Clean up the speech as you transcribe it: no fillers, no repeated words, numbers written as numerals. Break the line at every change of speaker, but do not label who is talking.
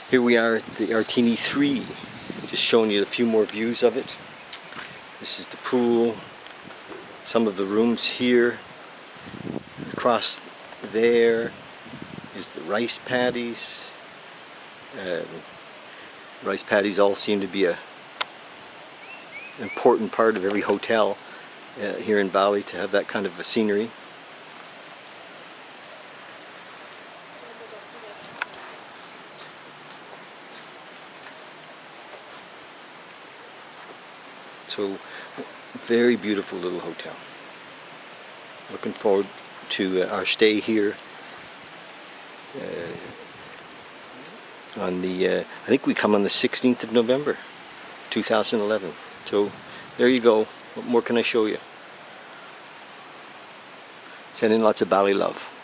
Here we are at the Artini3, just showing you a few more views of it. This is the pool, some of the rooms here. Across there is the rice paddies. Rice paddies all seem to be an important part of every hotel here in Bali, to have that kind of a scenery. So, very beautiful little hotel. Looking forward to our stay here on the, I think we come on the 16th of November, 2011. So, there you go. What more can I show you? Sending lots of Bali love.